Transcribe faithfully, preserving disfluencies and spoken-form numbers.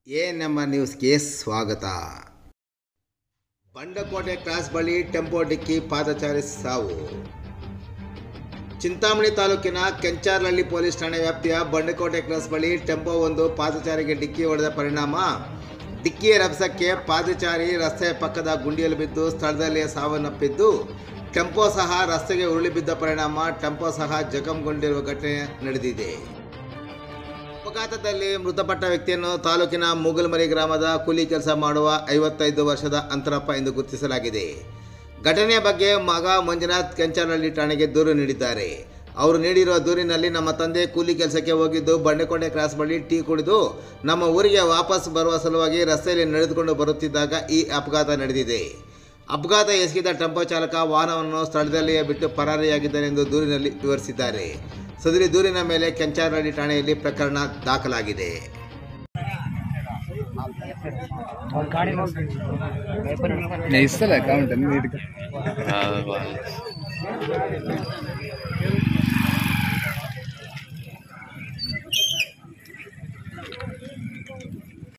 ANM ನ್ಯೂಸ್ಗೆ ಸ್ವಾಗತ. ಬಂಡಕೋಟೆ cross ಬಳಿ ಟೆಂಪೋ ಡಿಕ್ಕಿ ಪಾದಚಾರಿ ಸಾವು. ಚಿಂತಾಮಣಿ ತಾಲೂಕಿನ ಕೆಂಚಾರ್ಲಹಳ್ಳಿ ಪೊಲೀಸ್ ಠಾಣೆ ವ್ಯಾಪ್ತಿಯ ಬಂಡಕೋಟೆ ಕ್ರಾಸ್ ಬಳಿ ಟೆಂಪೋ ಒಂದು ಪಾದಚಾರಿಗೆ ಡಿಕ್ಕಿ ಹೊಡೆದ ಪರಿಣಾಮ ಡಿಕ್ಕಿಯ ರಭಸಕ್ಕೆ ಪಾದಚಾರಿ ರಸ್ತೆಯ ಪಕ್ಕದ ಗುಂಡಿಯಲ್ಲಿ ಬಿದ್ದು ಸ್ಥಳದಲ್ಲಿಯೇ ಸಾವನ್ನಪ್ಪಿದ್ದು, ಟೆಂಪೋ ಸಹ ರಸ್ತೆಗೆ ಉರುಳಿ ಬಿದ್ದ ಪರಿಣಾಮ ಟೆಂಪೋ ಸಹ ಜಖಂಗೊಂಡಿರುವ ಘಟನೆ ನಡೆದಿದೆ. ಅಪಘಾತದಲ್ಲಿ ಮೃತಪಟ್ಟ ವ್ಯಕ್ತಿಯನ್ನು ತಾಲೂಕಿನ ಮೂಗಲ್ಮರಿ ಗ್ರಾಮದ ಕೂಲಿ ಕೆಲಸ ಮಾಡುವ ಐವತ್ತೈದು ವರ್ಷದ ಅಂತರಪ್ಪ ಎಂದು ಗುರುತಿಸಲಾಗಿದೆ. ಘಟನೆಯ ಬಗ್ಗೆ ಮಗ ಮಂಜುನಾಥ್ ಕೆಂಚಾರ್ಲಹಳ್ಳಿ ಠಾಣೆಗೆ ದೂರು ನೀಡಿದ್ದಾರೆ. ಅವರು ನೀಡಿರುವ ದೂರಿನಲ್ಲಿ, ನಮ್ಮ ತಂದೆ ಕೂಲಿ ಕೆಲಸಕ್ಕೆ ಹೋಗಿದ್ದು ಬಂಡಕೋಟೆ ಕ್ರಾಸ್ ಬಳಿ ಟೀ ಕುಡಿದು ನಮ್ಮ ಊರಿಗೆ ವಾಪಸ್ ಬರುವ ಸಲುವಾಗಿ ರಸ್ತೆಯಲ್ಲಿ ನಡೆದುಕೊಂಡು ಬರುತ್ತಿದ್ದಾಗ ಈ ಅಪಘಾತ ನಡೆದಿದೆ. ಅಪಘಾತ ಎಸಗಿದ ಟೆಂಪೋ ಚಾಲಕ ವಾಹನವನ್ನು ಸ್ಥಳದಲ್ಲಿಯೇ ಬಿಟ್ಟು ಪರಾರಿಯಾಗಿದ್ದಾನೆ ಎಂದು ದೂರಿನಲ್ಲಿ ವಿವರಿಸಿದ್ದಾರೆ. ಸದರಿ ದೂರಿನ ಮೇಲೆ ಕೆಂಚಾರ್ಲಹಳ್ಳಿ ಠಾಣೆಯಲ್ಲಿ ಪ್ರಕರಣ ದಾಖಲಾಗಿದೆ. नहीं